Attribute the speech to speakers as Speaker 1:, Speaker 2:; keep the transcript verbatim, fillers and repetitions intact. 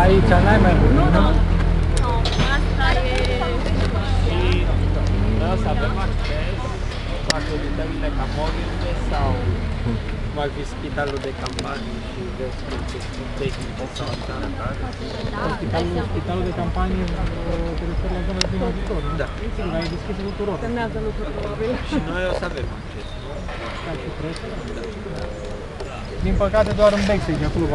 Speaker 1: Aici n-ai mai bun, nu?
Speaker 2: Nu, asta e...
Speaker 3: Și vreau să avem acces la clăditările Camoriului sau cum ar fi spitalul de campanie și de tehnică sau așa?
Speaker 1: Spitalul, spitalul de campanie te referi la zona din auditor, nu?
Speaker 3: Da.
Speaker 1: Sigur, ai deschis tuturor.
Speaker 2: Semnează lucruri probabil.
Speaker 3: Și noi o să avem acces, nu?
Speaker 1: Ca și prețul? Din păcate doar în backstage, acolo